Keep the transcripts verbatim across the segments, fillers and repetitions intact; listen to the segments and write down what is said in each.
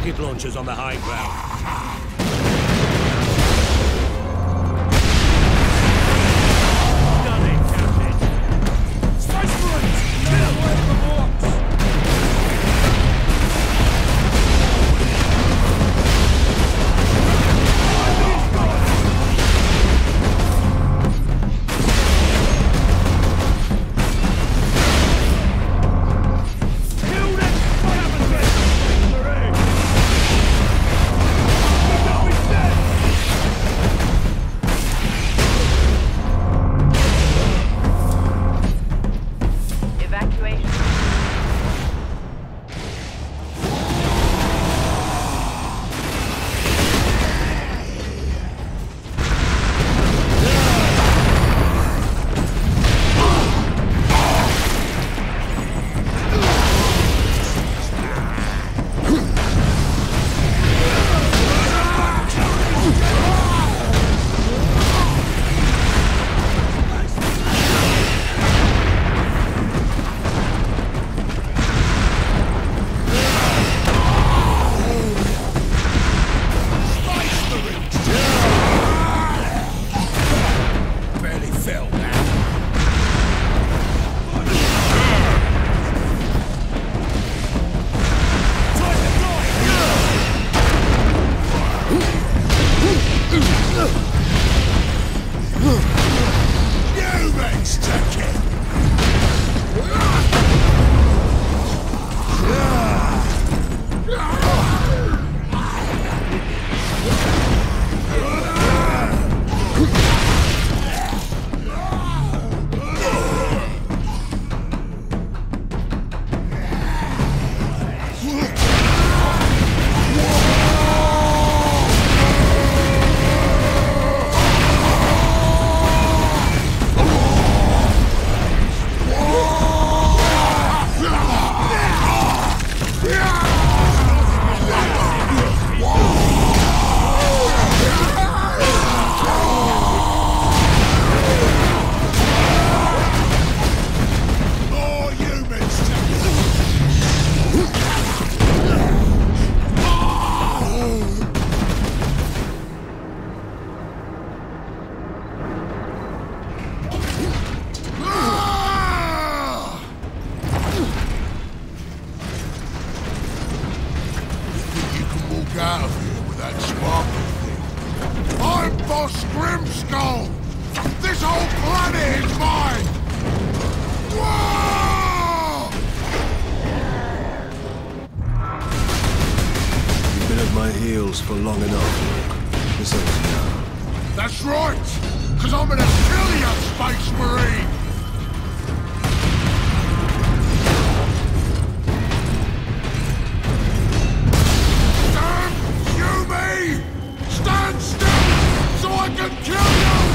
rocket launchers on the high ground. Out of here with that sparkle thing. I'm Boss Grimskull! This whole planet is mine! Whoa! You've been at my heels for long enough. This ends now. That's right! Cause I'm gonna kill you, Space Marine! Stand still, so I can kill you!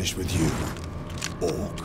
finished with you, Orc.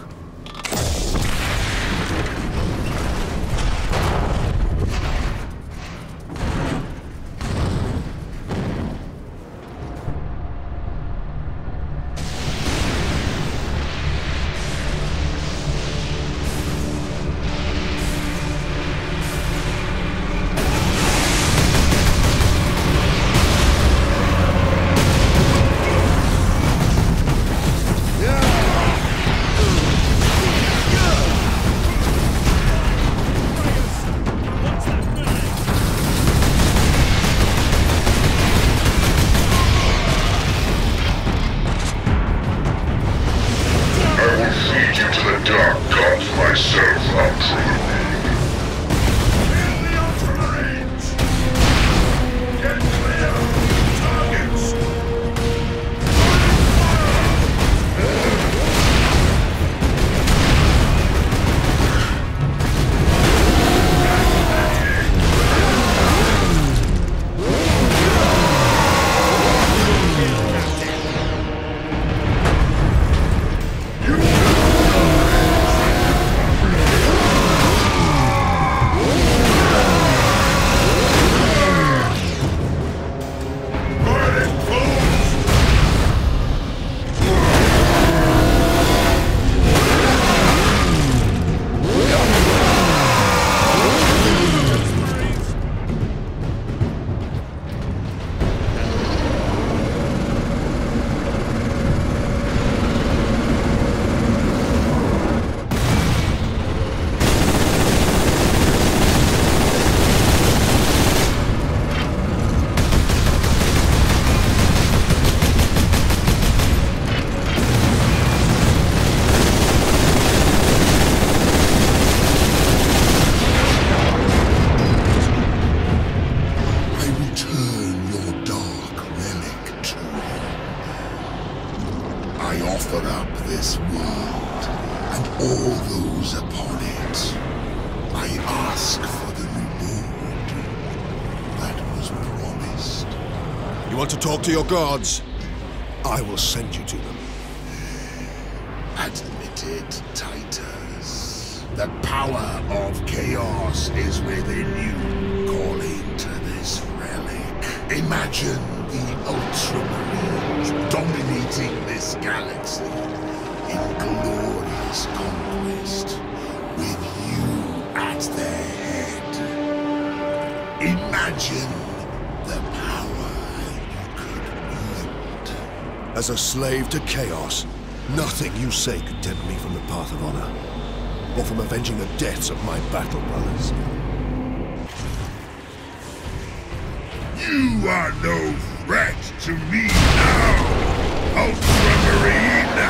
Want to talk to your gods? I will send you to them. Admit it, Titus. The power of chaos is within you, calling to this relic. Imagine the Ultramarines dominating this galaxy in glorious conquest, with you at their head. Imagine the power. As a slave to chaos, nothing you say could tempt me from the path of honor, or from avenging the deaths of my battle brothers. You are no threat to me now, Ultramarine!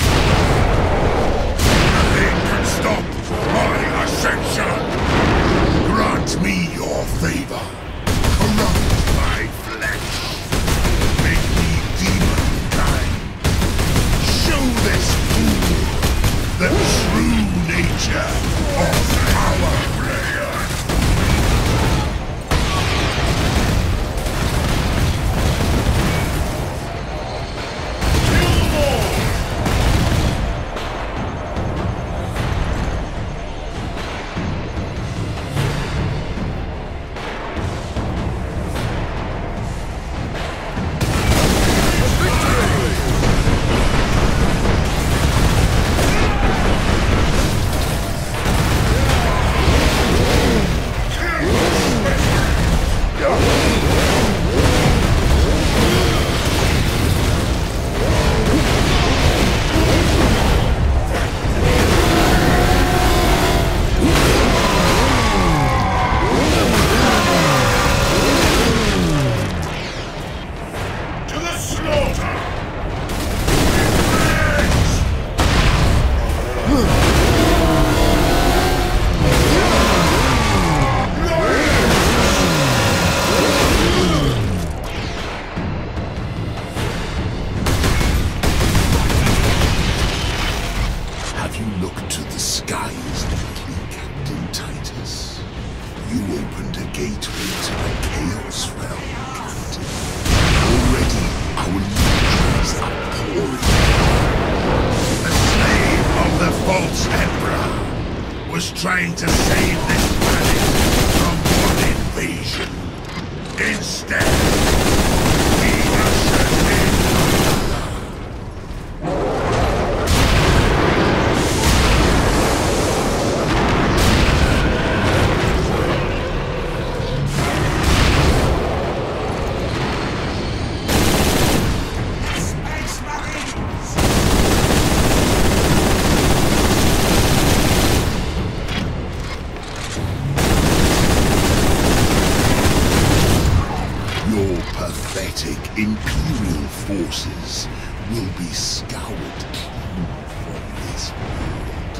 Nothing can stop my ascension! Grant me your favor. Corrupt my flesh. Make me demon. Show this fool the true nature of power. You opened a gateway to the Chaos Realm, Captain. Already, our legions are pouring. The false Emperor was trying to save this planet from one invasion. Instead, he ushered in Imperial forces will be scoured clean from this world.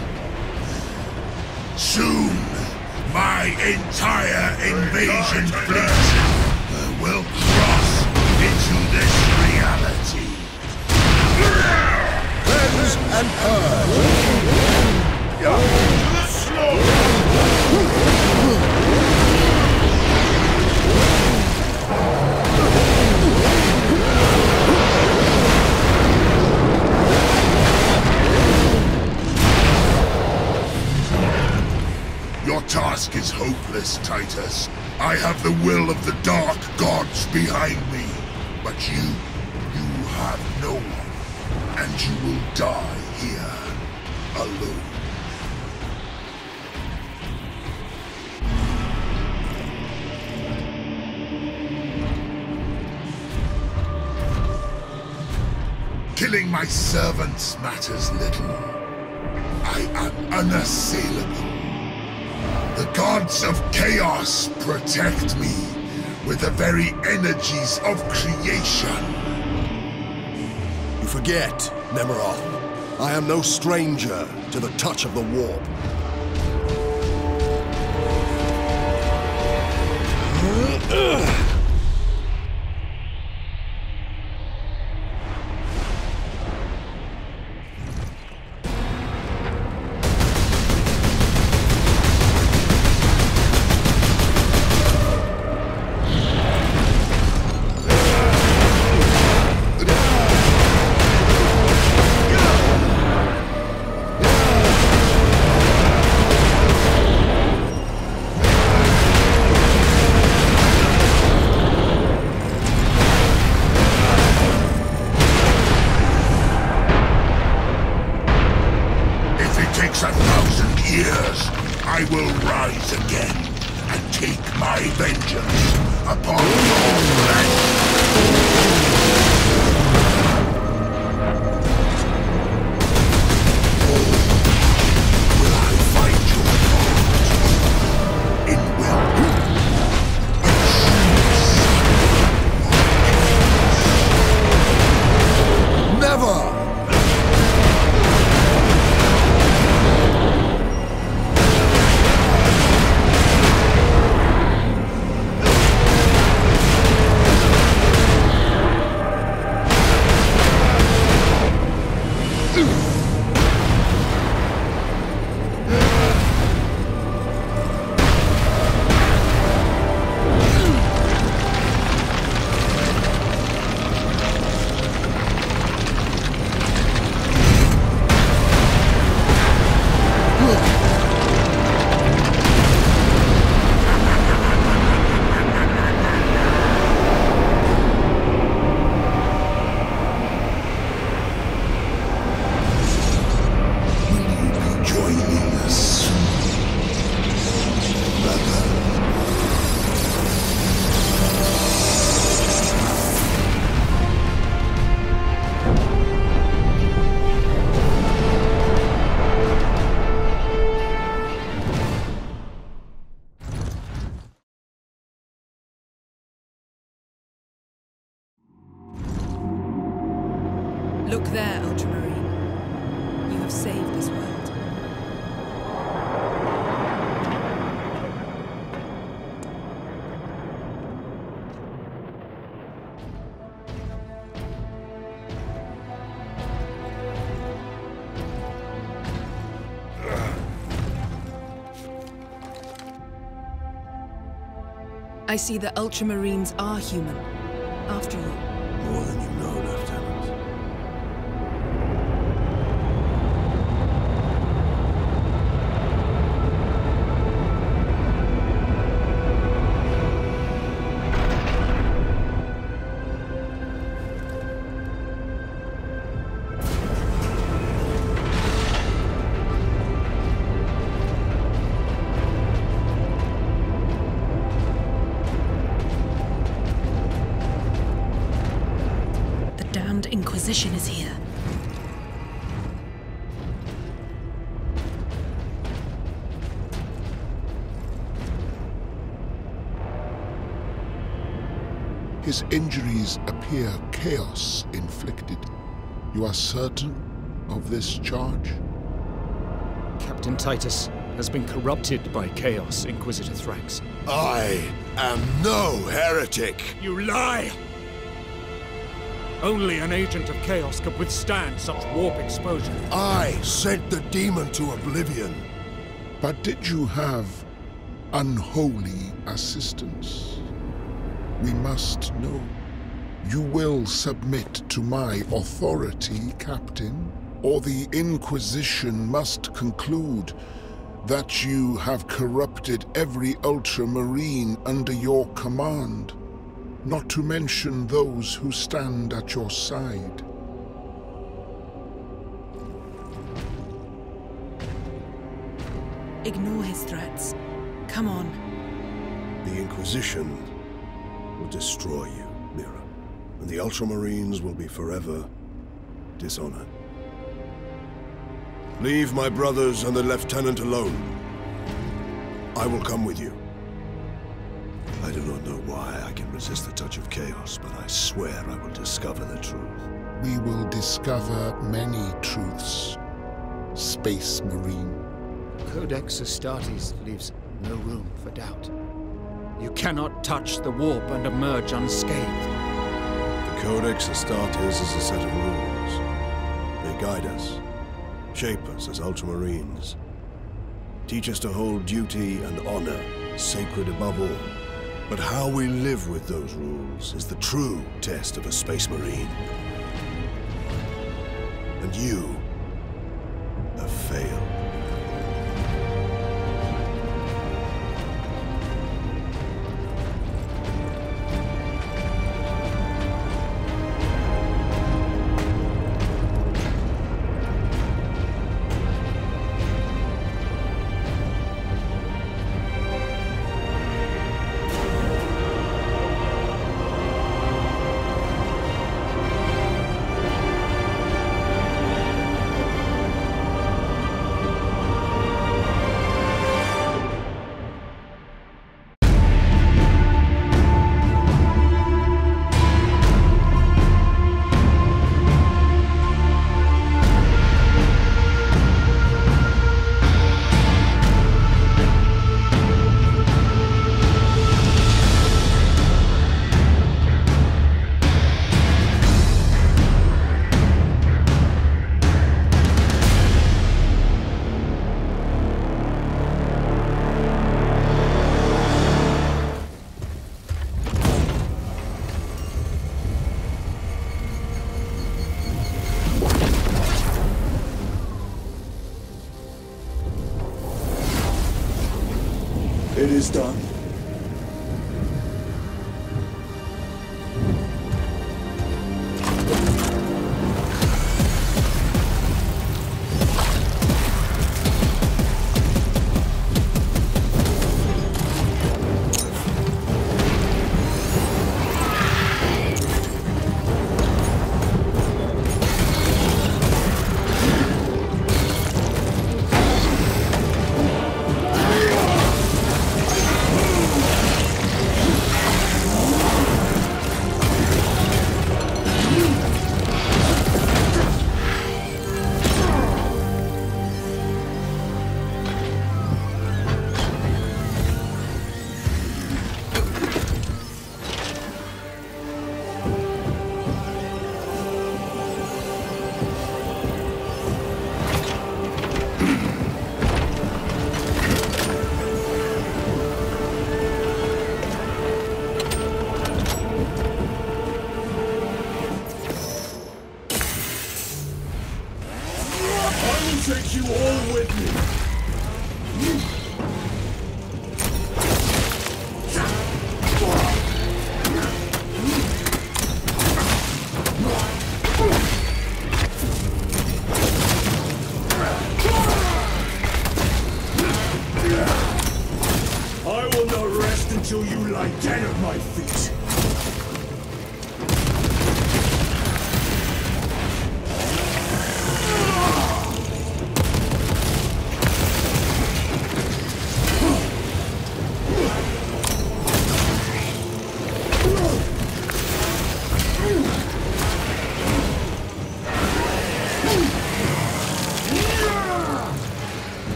Soon, my entire invasion fleet will cross into this reality. Cleanse and purge. Your task is hopeless, Titus. I have the will of the Dark Gods behind me. But you, you have no one. And you will die here, alone. Killing my servants matters little. I am unassailable. The gods of chaos protect me with the very energies of creation. You forget, Nemeroth. I am no stranger to the touch of the warp. A thousand years, I will rise again and take my vengeance upon your flesh. Will I find your heart in will? Never! Look there, Ultramarine. You have saved this world. I see the Ultramarines are human, after all. More than you know, Lieutenant. Inquisition is here. His injuries appear chaos inflicted. You are certain of this charge? Captain Titus has been corrupted by Chaos, Inquisitor Thrax. I am no heretic! You lie! Only an agent of Chaos could withstand such warp exposure. I sent the demon to oblivion. But did you have unholy assistance? We must know. You will submit to my authority, Captain, or the Inquisition must conclude that you have corrupted every Ultramarine under your command, not to mention those who stand at your side. Ignore his threats. Come on. The Inquisition will destroy you, Mira, and the Ultramarines will be forever dishonored. Leave my brothers and the Lieutenant alone. I will come with you. I do not know why I can resist the touch of Chaos, but I swear I will discover the truth. We will discover many truths, Space Marine. Codex Astartes leaves no room for doubt. You cannot touch the warp and emerge unscathed. The Codex Astartes is a set of rules. They guide us, shape us as Ultramarines, teach us to hold duty and honor sacred above all. But how we live with those rules is the true test of a Space Marine. And you have failed. It is done. Take you all with me. I will not rest until you lie dead at my feet.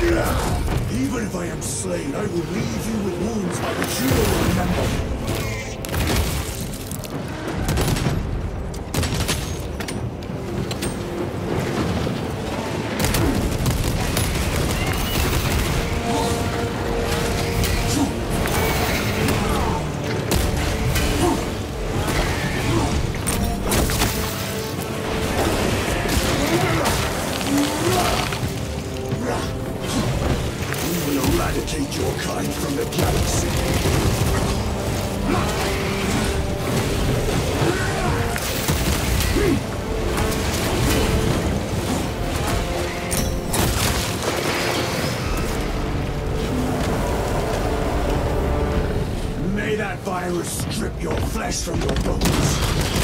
Even if I am slain, I will leave you with wounds which you will remember. Eradicate your kind from the galaxy. May that virus strip your flesh from your bones.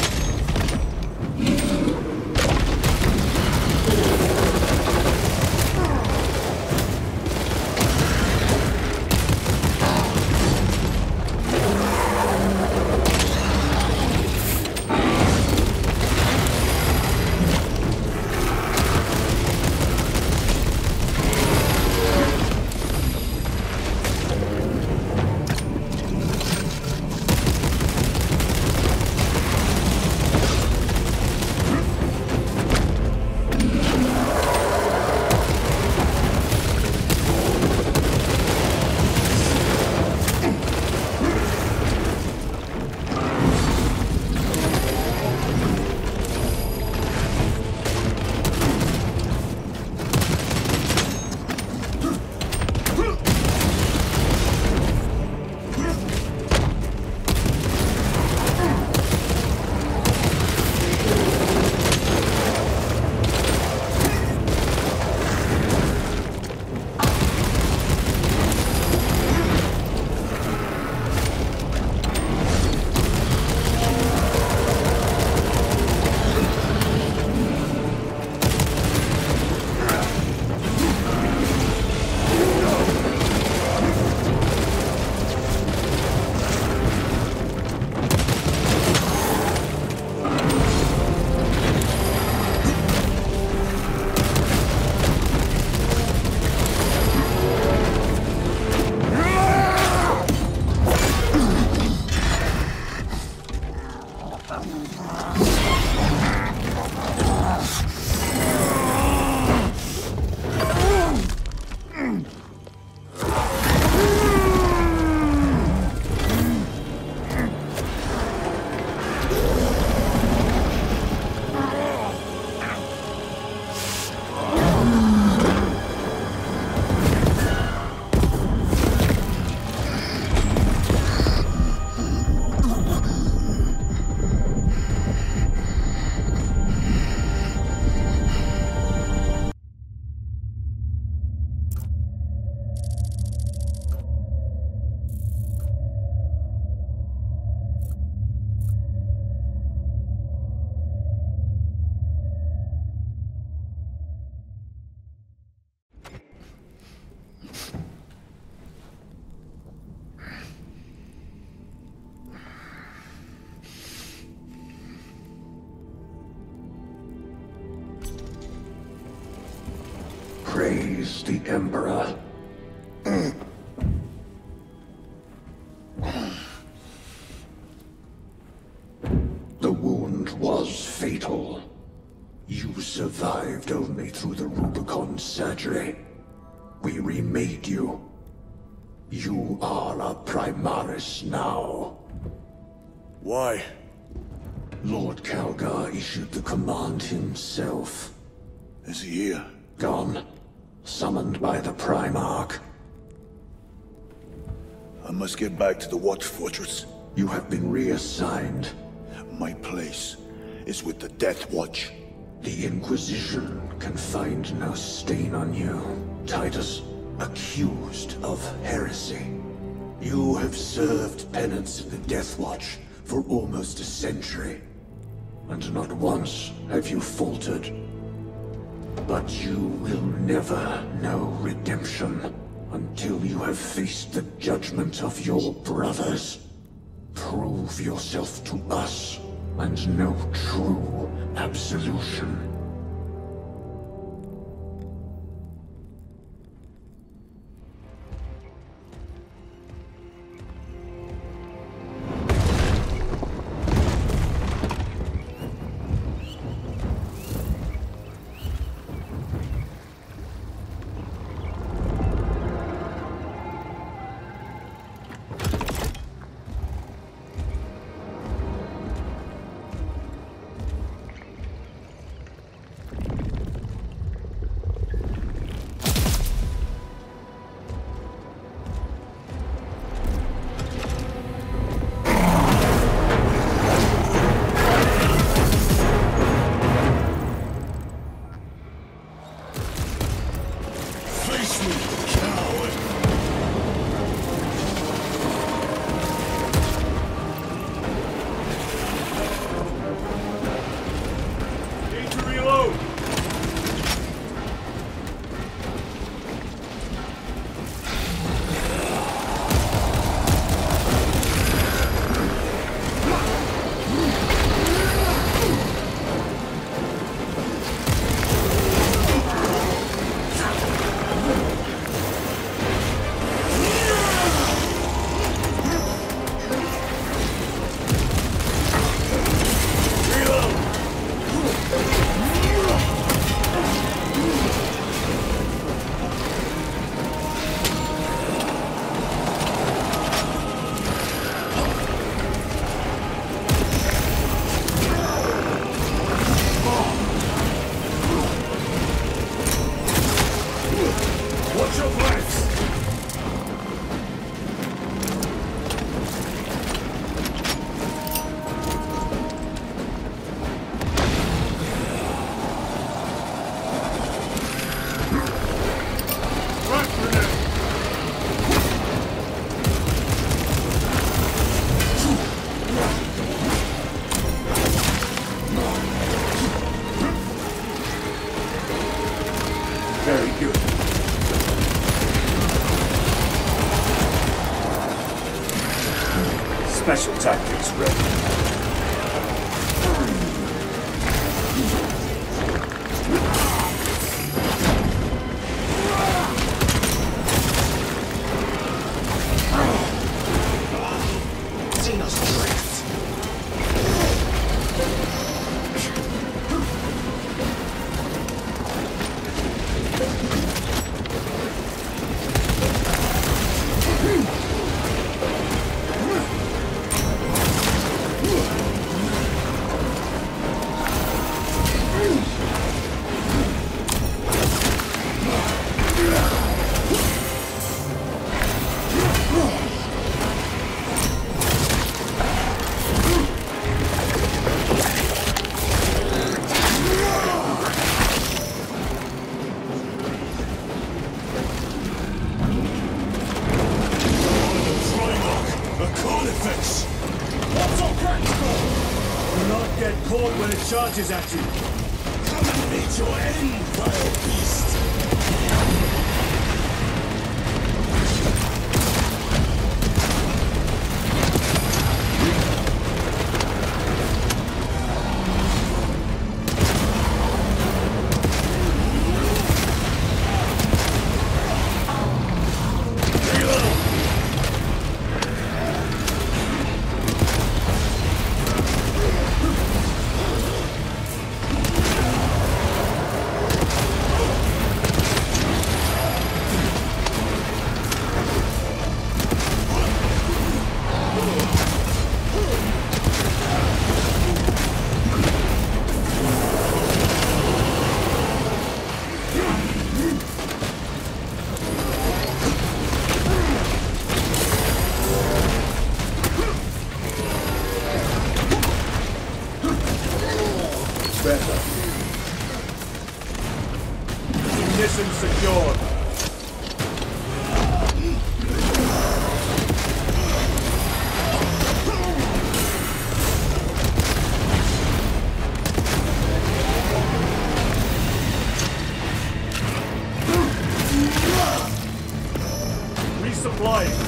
Praise the Emperor. The wound was fatal. You survived only through the Rubicon surgery. We remade you. You are a Primaris now. Why? Lord Calgar issued the command himself. Is he here? Gone. Summoned by the Primarch. I must get back to the Watch Fortress. You have been reassigned. My place is with the Death Watch. The Inquisition can find no stain on you, Titus. Accused of heresy. You have served penance in the Death Watch for almost a century, and not once have you faltered. But you will never know redemption until you have faced the judgment of your brothers. Prove yourself to us, and know true absolution. face me, coward! Need to reload! Watch your flanks! Front grenade! Very good. Special tactics ready. Get caught when it charges at you. Come and meet your end, vile beast. Better. Mission secured. Resupplying.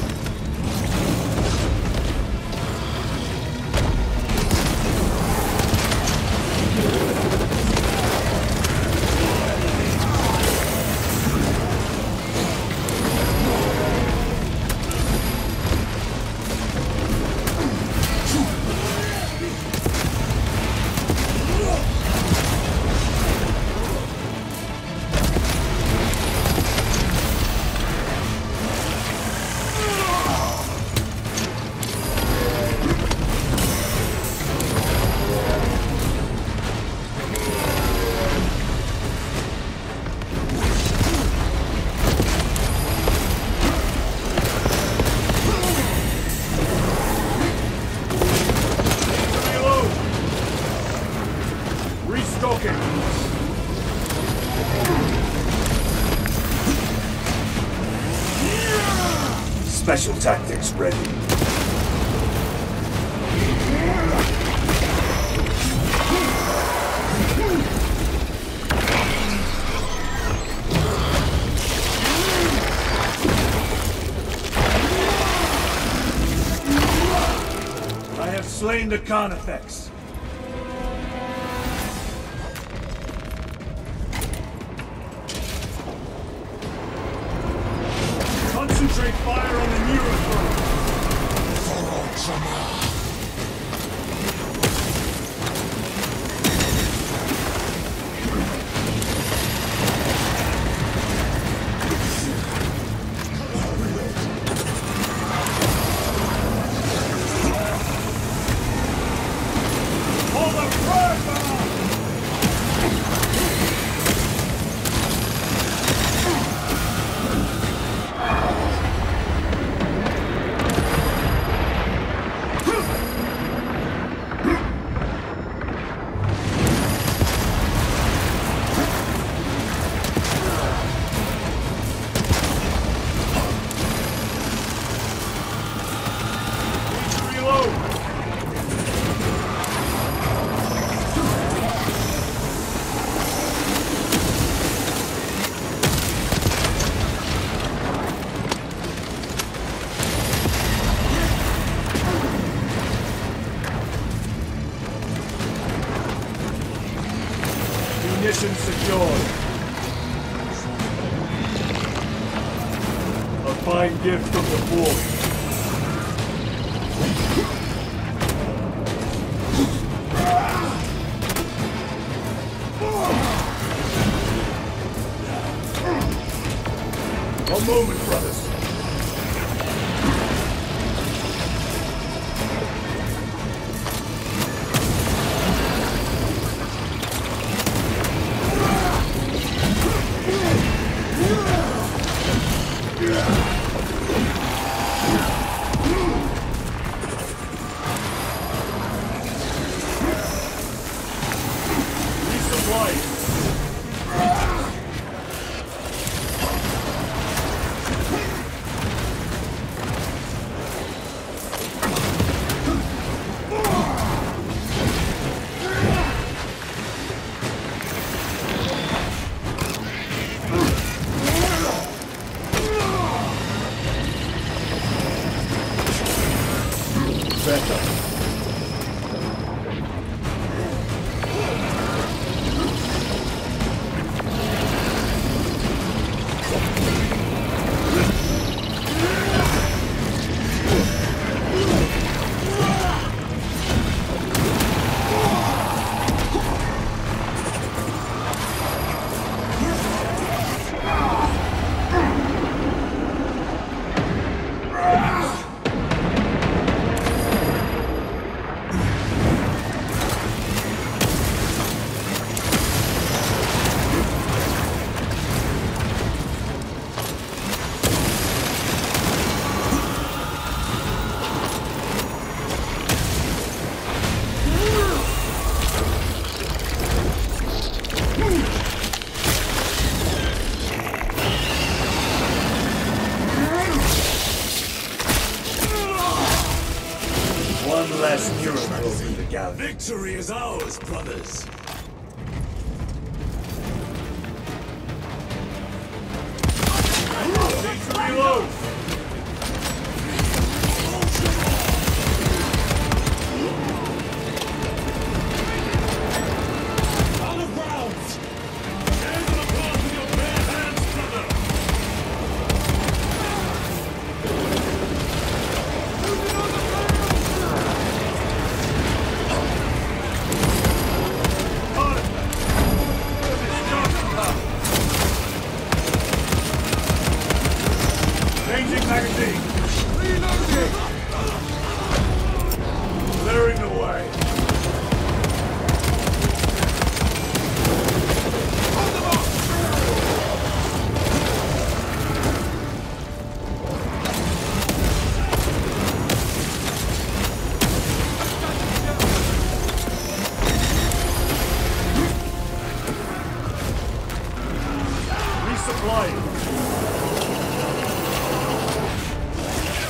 special tactics ready. I have slain the Carnifex. Concentrate fire on the Neurophone. Mission secured. A fine gift from the Forge. A moment, brothers. One less Neurophone in the galley. Victory is ours, brothers! Reload! Changing magazine! Reloading! Clearing the way! On the mark! Resupplying!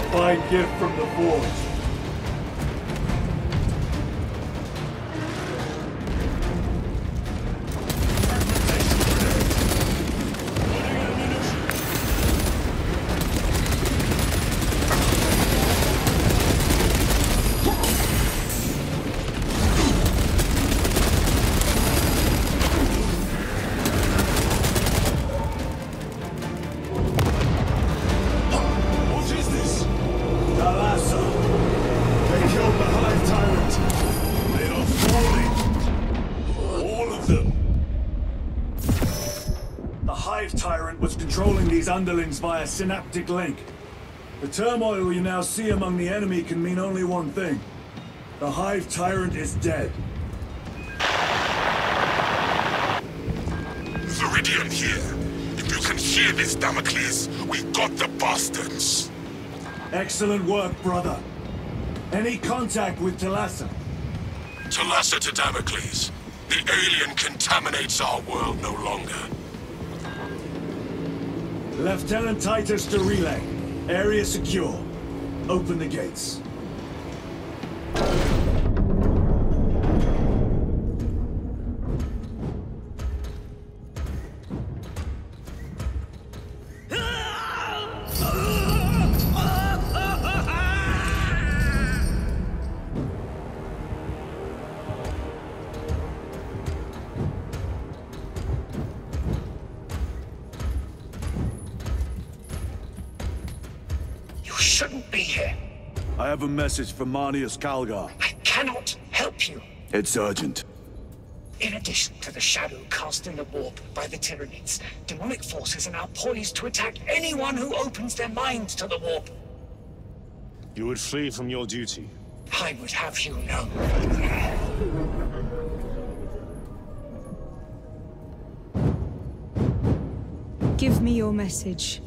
fine gift from the Forge. Underlings via synaptic link. The turmoil you now see among the enemy can mean only one thing. The Hive Tyrant is dead. Viridian here. If you can hear this, Damocles, we've got the bastards. Excellent work, brother. Any contact with Talassa? Talassa to Damocles. The alien contaminates our world no longer. Lieutenant Titus to relay. Area secure. Open the gates. I have a message from Marneus Calgar. I cannot help you. It's urgent. In addition to the shadow cast in the warp by the Tyranids, demonic forces are now poised to attack anyone who opens their minds to the warp. You would flee from your duty. I would have you know. Give me your message.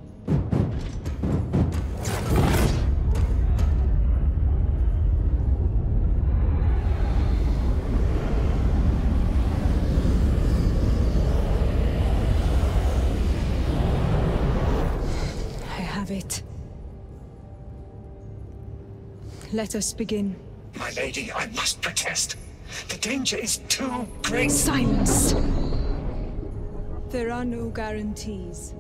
It. Let us begin. My lady, I must protest. The danger is too great. Silence! There are no guarantees.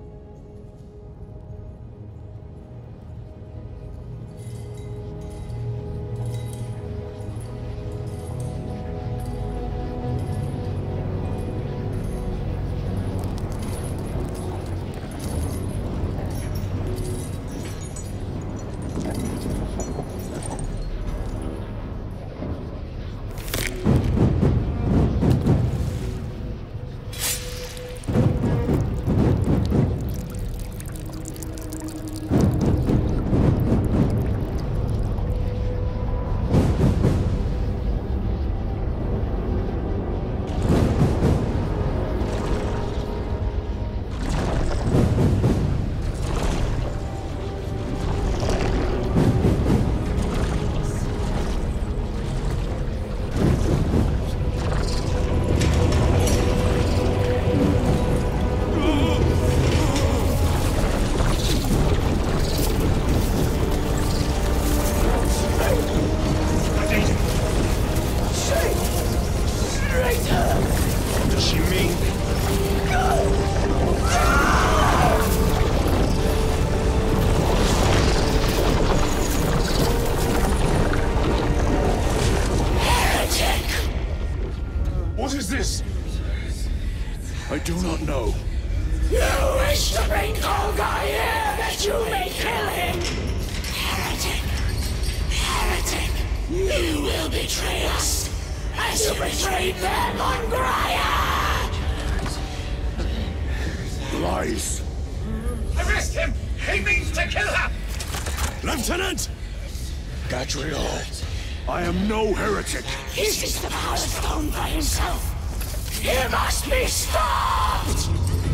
Lieutenant! Gadriel, I am no heretic. He seeks the power stone by himself. He must be stopped!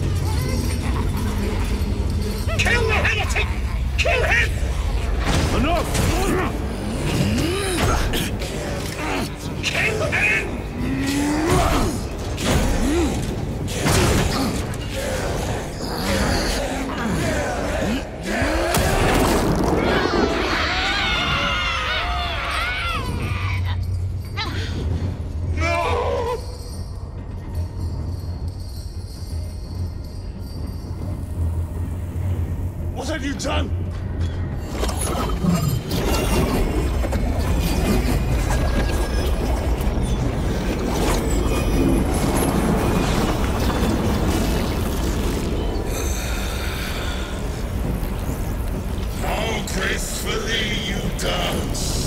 Kill the heretic! Kill him! Enough! Kill him! Titan! How gracefully you dance!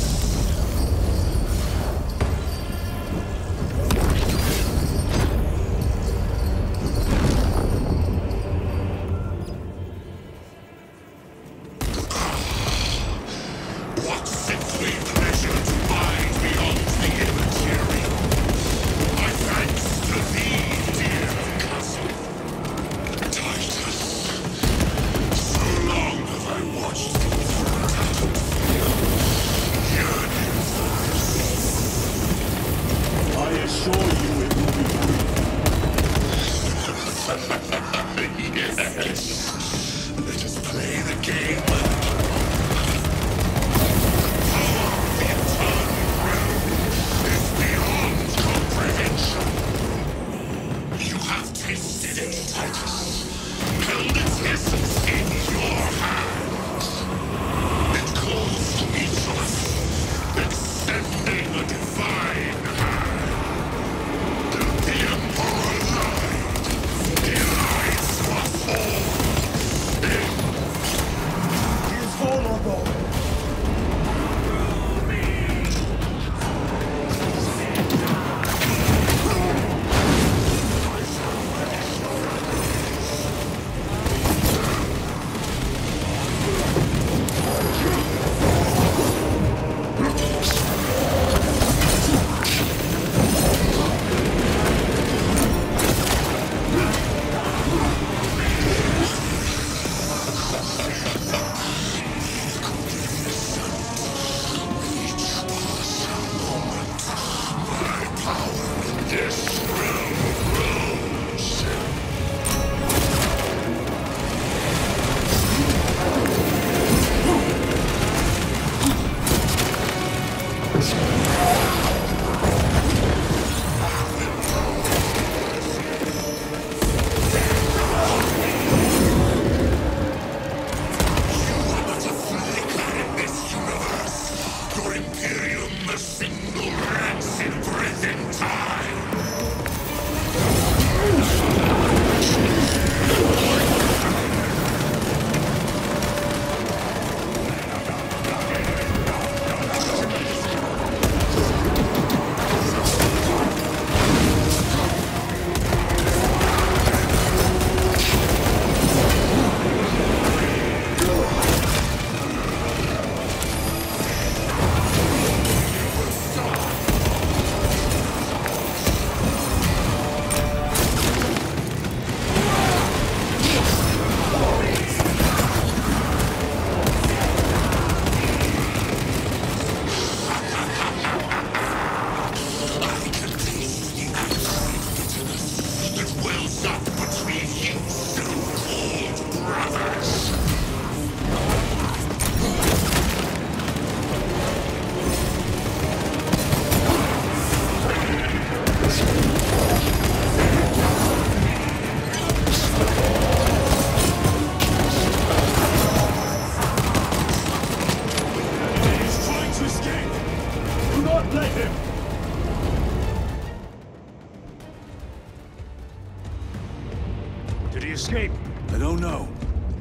Escape? I don't know.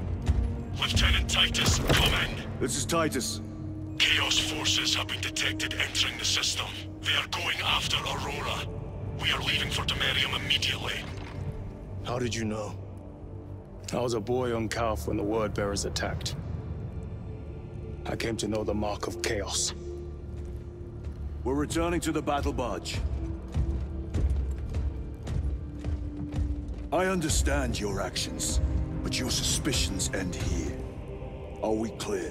Lieutenant Titus, come in. This is Titus. Chaos forces have been detected entering the system. They are going after Aurora. We are leaving for Demerium immediately. How did you know? I was a boy on Calth when the Word Bearers attacked. I came to know the mark of Chaos. We're returning to the battle barge. I understand your actions, but your suspicions end here. Are we clear?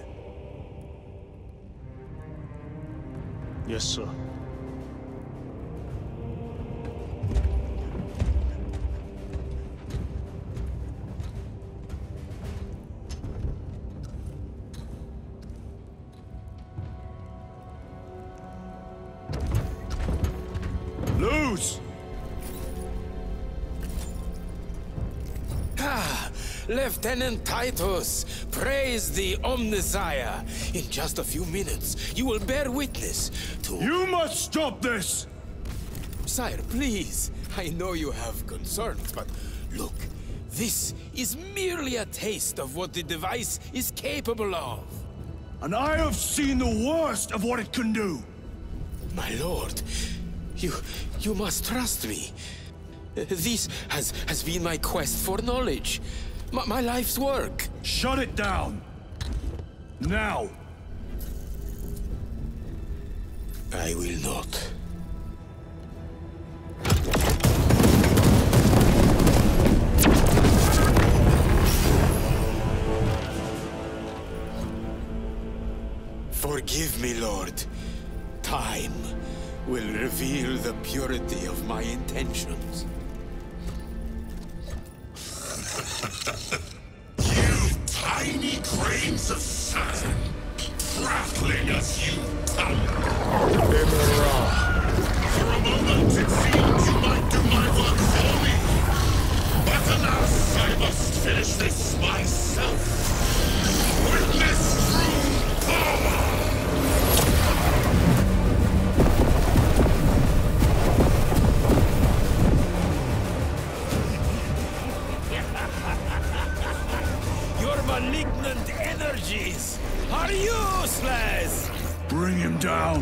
Yes, sir. Lose! Lieutenant Titus, praise the Omnissiah. In just a few minutes, you will bear witness to... You must stop this! Sire, please. I know you have concerns, but look, this is merely a taste of what the device is capable of. And I have seen the worst of what it can do. My lord, you... you must trust me. This has, has been my quest for knowledge. My, my life's work. Shut it down. Now. I will not. Forgive me, Lord. Time will reveal the purity of my intentions. You tiny grains of sand, prattling as you come. For a moment it seemed you might do my work for me. But alas, I must finish this myself. Witness true power! Malignant energies are useless! Bring him down.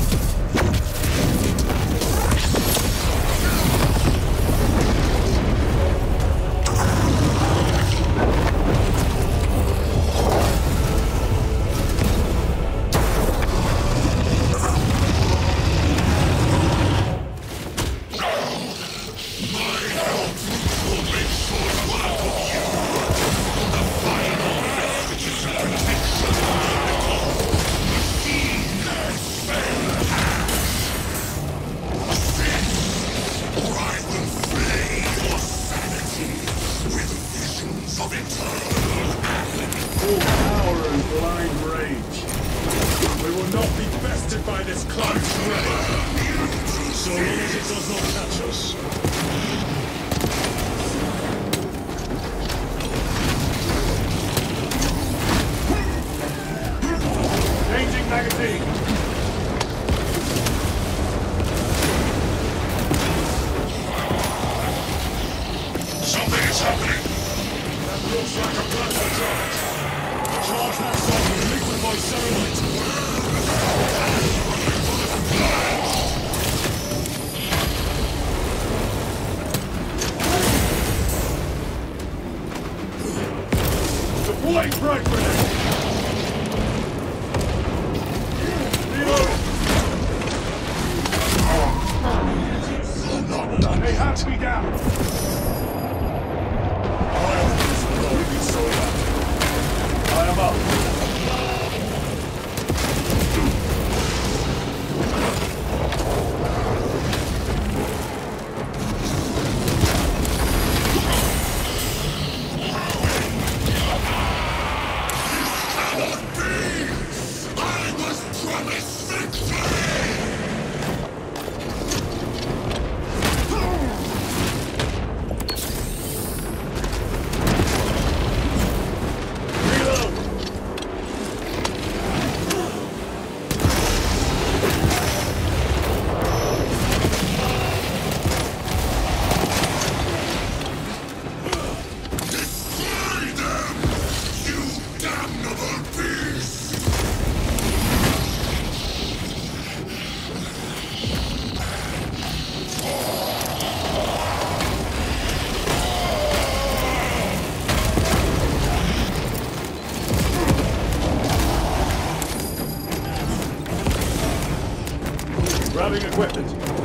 Grabbing equipment.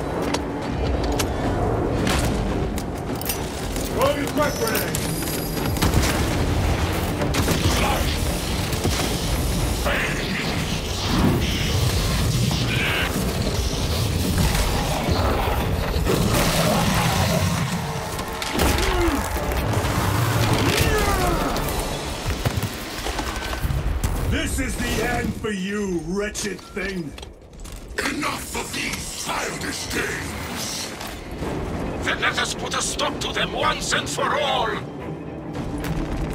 Throwing a crack grenade. This is the end for you, wretched thing. Enough of these childish games! Then let us put a stop to them once and for all!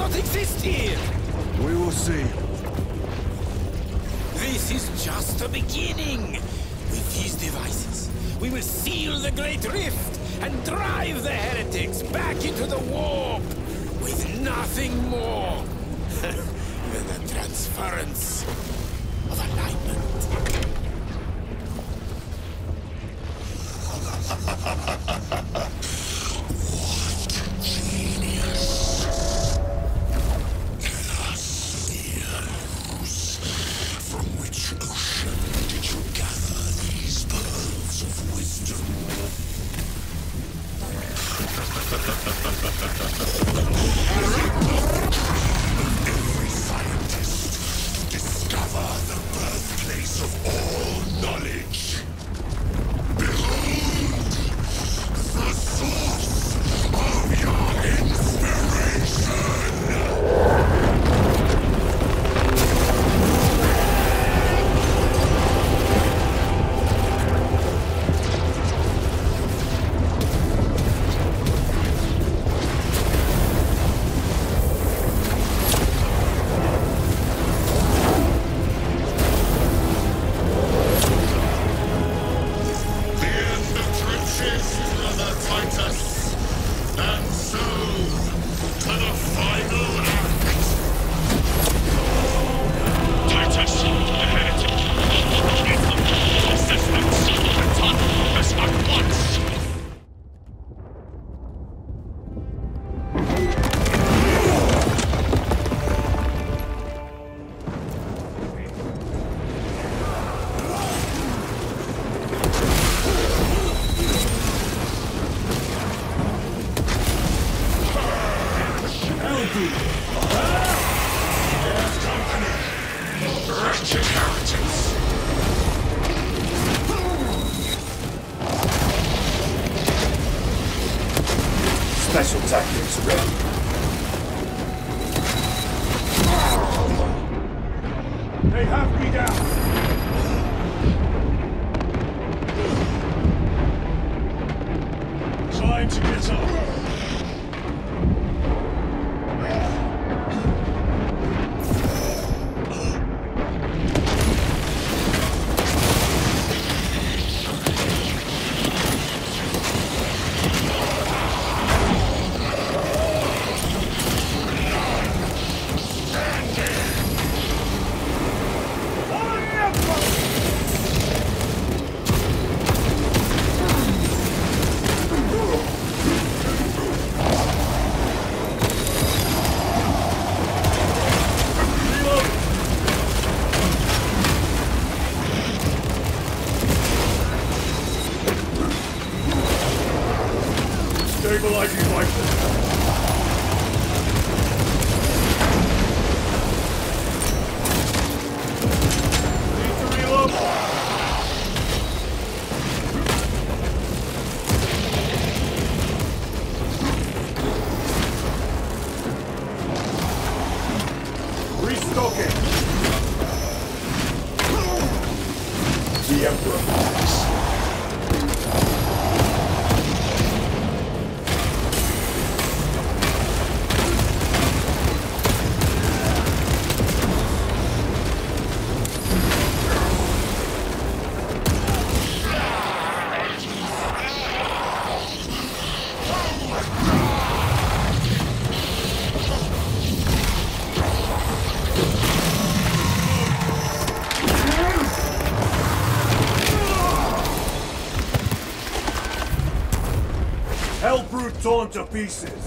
not exist here! We will see. This is just the beginning! With these devices, we will seal the Great Rift and drive the heretics back into the warp with nothing more than the transference of alignment. What genius! Chaos, the ooze. From which ocean did you gather these pearls of wisdom? Every scientist to discover the birthplace of all knowledge. Behold, the source of your inspiration! Special tactics ready. They have me down. Time to get up. Stabilizing rifle. Need to reload. Restocking. The Emperor dies. Hellbrute torn to pieces.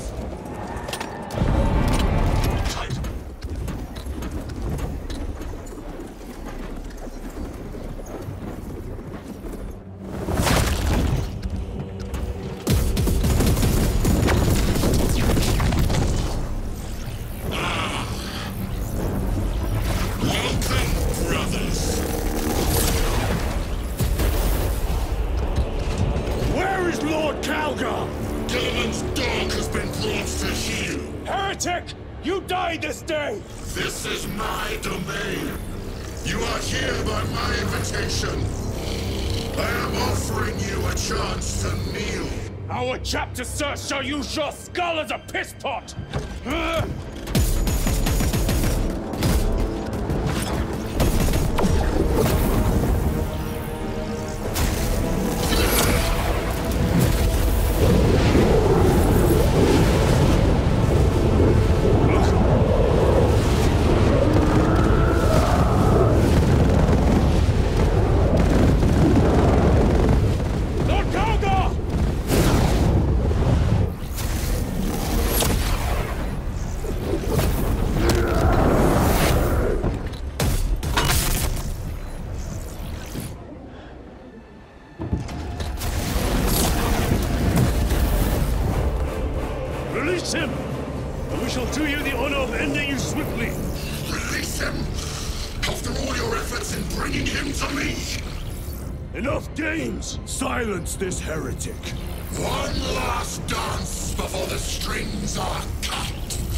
Gilliman's dog has been brought to heel. Heretic! You died this day! This is my domain. You are here by my invitation. I am offering you a chance to kneel. Our chapter, sir, shall use your skull as a piss pot! Release him! And we shall do you the honor of ending you swiftly! Release him! After all your efforts in bringing him to me! Enough games! Silence this heretic! One last dance before the strings are cut!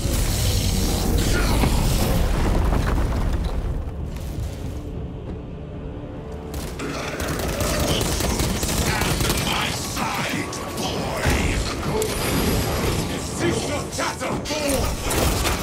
Stand at my side, boy! Cease your chatter, fool!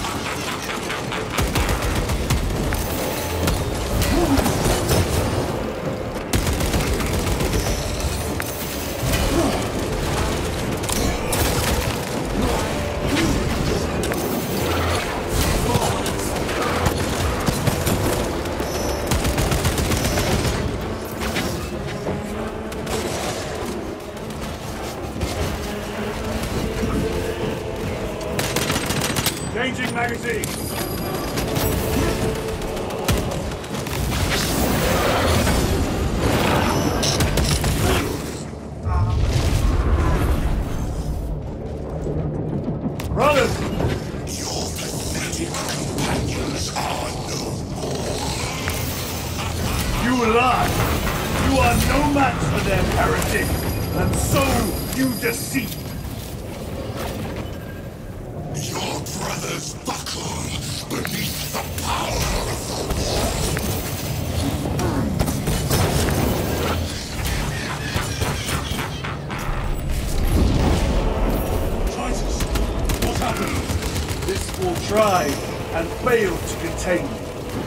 Changing magazine! Brothers! Your pathetic companions are no more. You lie! You are no match for them, heretic! And so you deceive! Your brothers buckle beneath the power of the war. Titus, what happened? This will try and fail to contain you.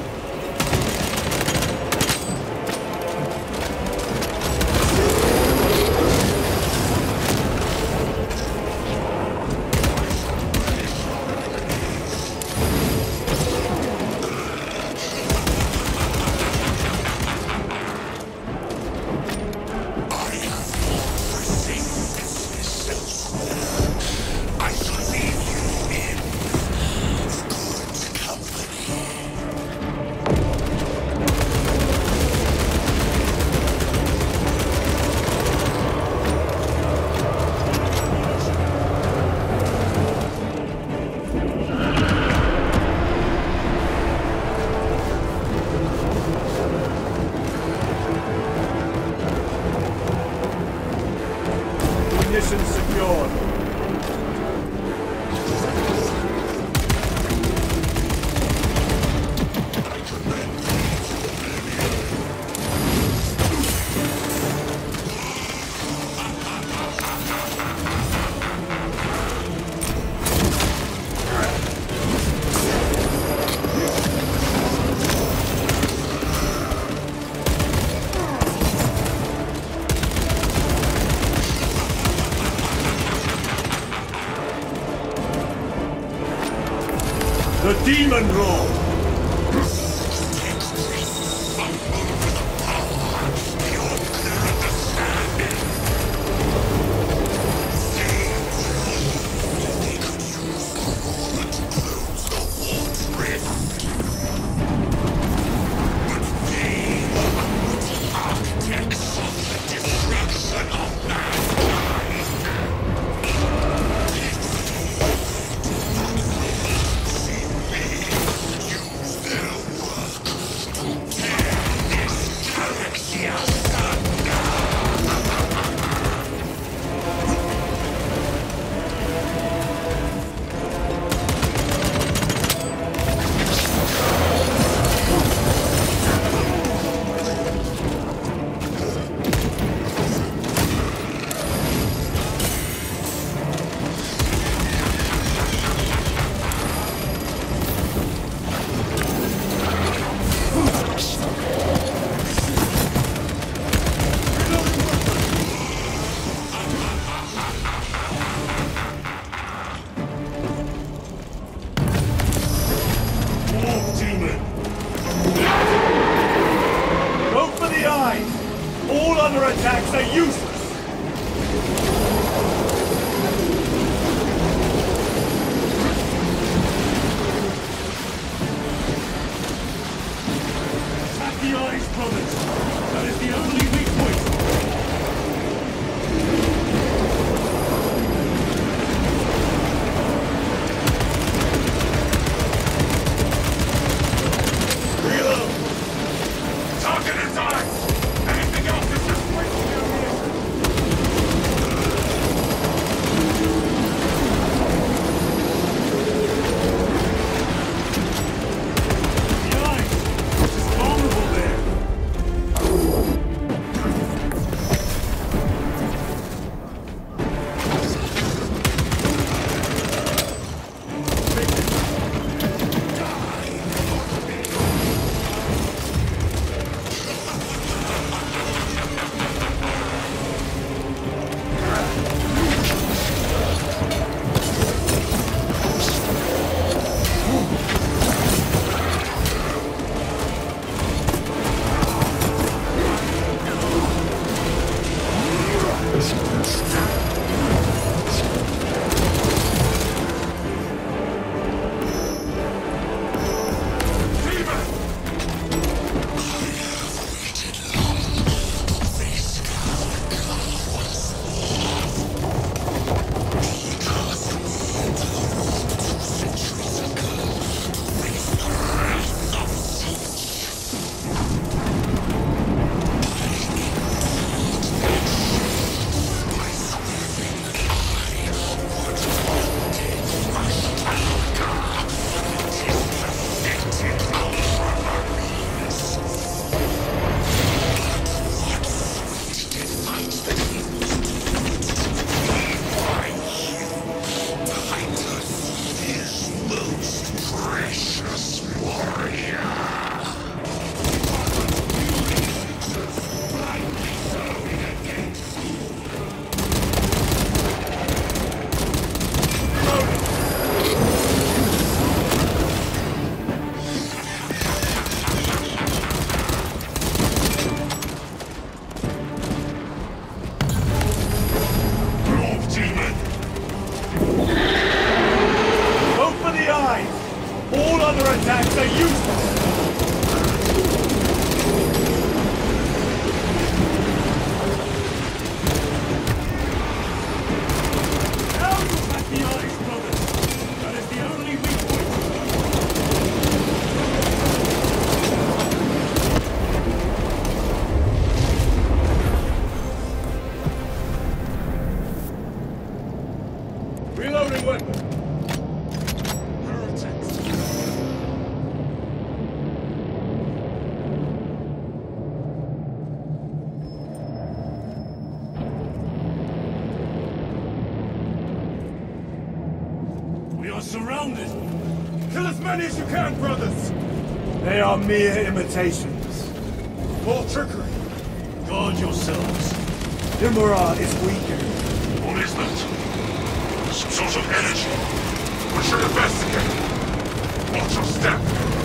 Mission secured. The Demon Roar! You attacks are useless! Now you have the eyes, brothers! That is the only weak point! Reloading weapon! We are surrounded! Kill as many as you can, brothers! They are mere imitations. More trickery. Guard yourselves. Imura is weaker. What is that? Some sort of energy. We should investigate. Watch your step.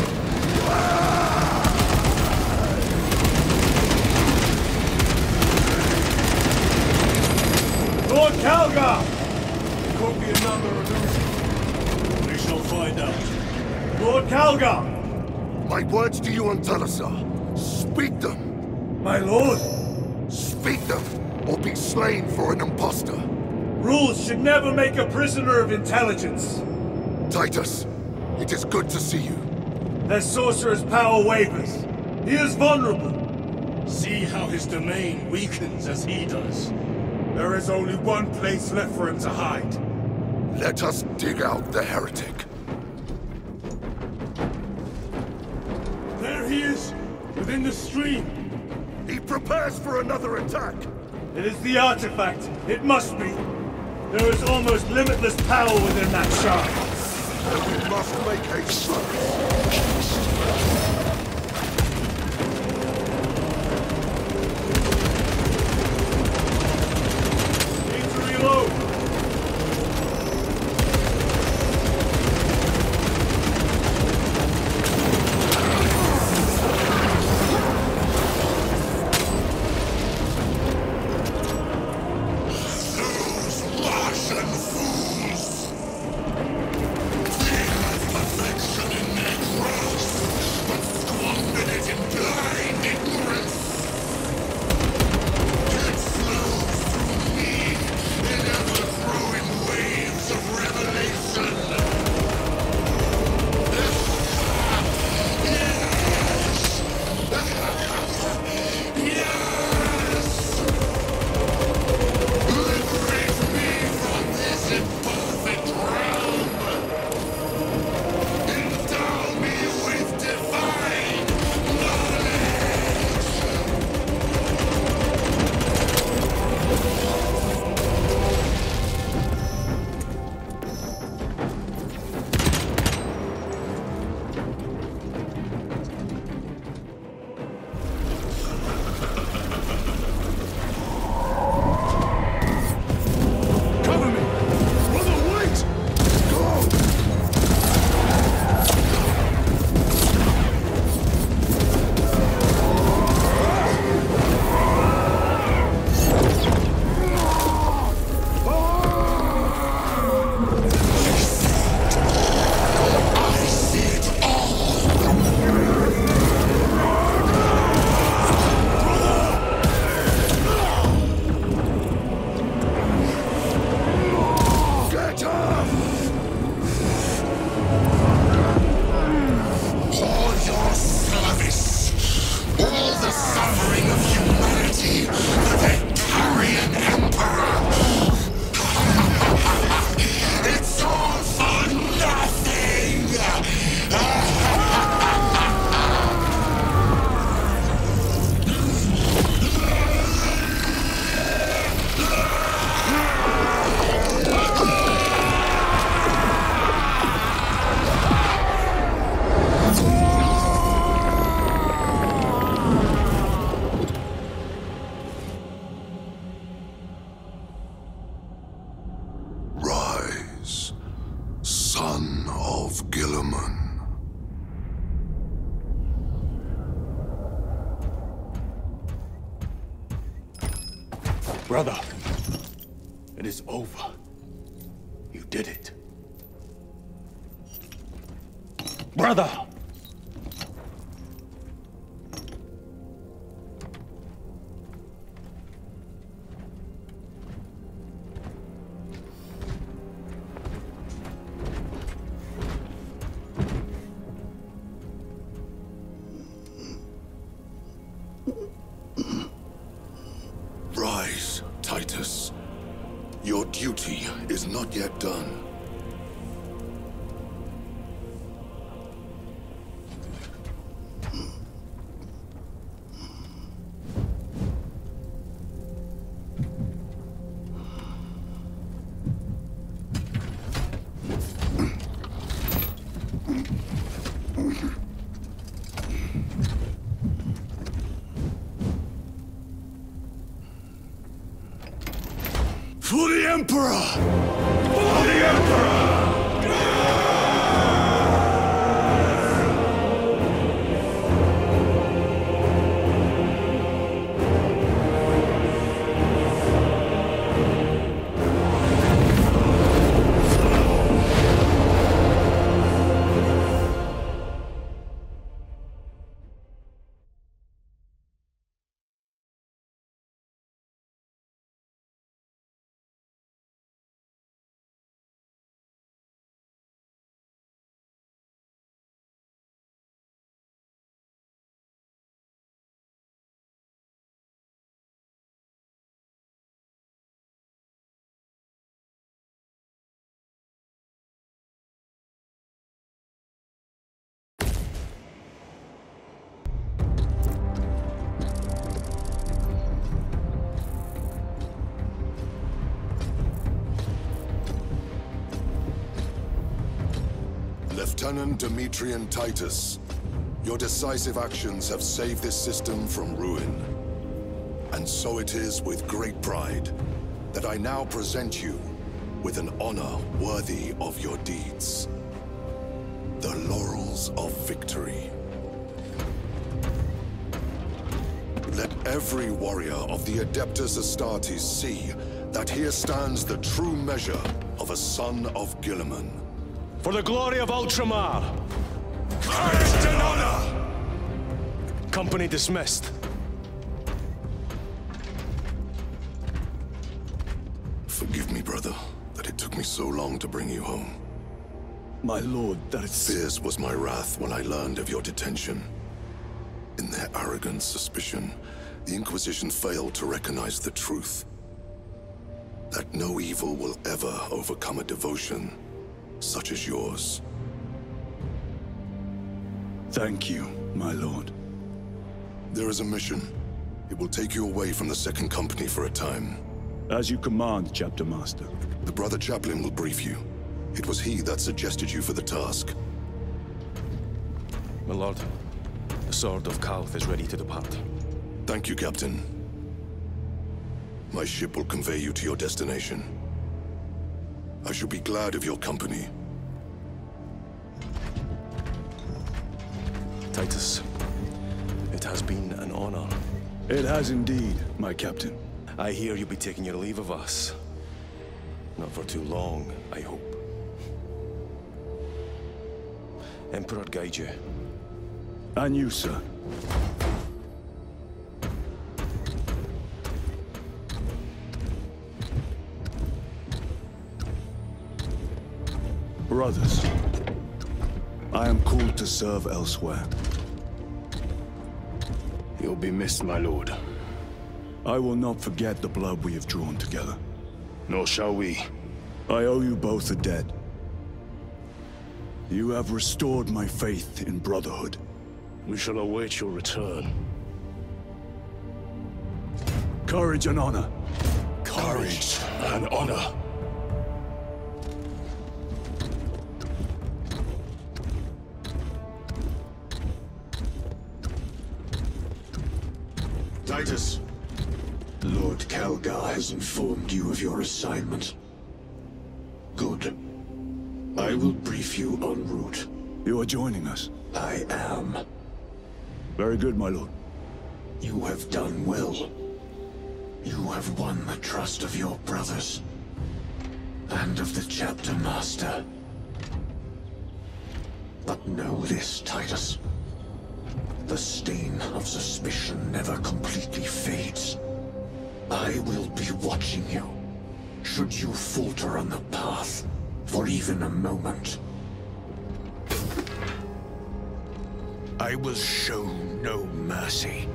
Lord Calgar! It could be another illusion. We shall find out. Lord Calgar! My words to you on Talasar. Speak them. My lord! Speak them, or be slain for an impostor. Rules should never make a prisoner of intelligence. Titus, it is good to see you. Their sorcerer's power wavers. He is vulnerable. See how his domain weakens as he does. There is only one place left for him to hide. Let us dig out the heretic. There he is, within the stream. He prepares for another attack. It is the artifact. It must be. There is almost limitless power within that shard. And we must make haste. Need to reload. Brother, it is over. You did it. Brother! Rise, Titus. Your duty is not yet done. For the Emperor! For the Emperor! Lieutenant Demetrian Titus, your decisive actions have saved this system from ruin. And so it is with great pride that I now present you with an honor worthy of your deeds. The Laurels of Victory. Let every warrior of the Adeptus Astartes see that here stands the true measure of a son of Guilliman. For the glory of Ultramar! Courage and honor! Company dismissed. Forgive me, brother, that it took me so long to bring you home. My lord, that is... Fierce was my wrath when I learned of your detention. In their arrogant suspicion, the Inquisition failed to recognize the truth. That no evil will ever overcome a devotion such as yours. Thank you, my lord. There is a mission. It will take you away from the Second Company for a time. As you command, Chapter Master. The Brother Chaplain will brief you. It was he that suggested you for the task. My lord, the Sword of Calth is ready to depart. Thank you, Captain. My ship will convey you to your destination. I shall be glad of your company. Titus, it has been an honor. It has indeed, my captain. I hear you'll be taking your leave of us. Not for too long, I hope. Emperor guide you. And you, sir. Brothers, I am called to serve elsewhere. You'll be missed, my lord. I will not forget the blood we have drawn together. Nor shall we. I owe you both a debt. You have restored my faith in brotherhood. We shall await your return. Courage and honor. Courage and honor. Titus, Lord Calgar has informed you of your assignment. Good. I will brief you en route. You are joining us? I am. Very good, my lord. You have done well. You have won the trust of your brothers. And of the Chapter Master. But Know this, Titus. The stain of suspicion never completely fades. I will be watching you, should you falter on the path for even a moment. I will show no mercy.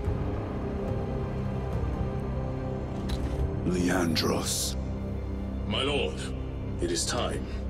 Leandros. My lord, it is time.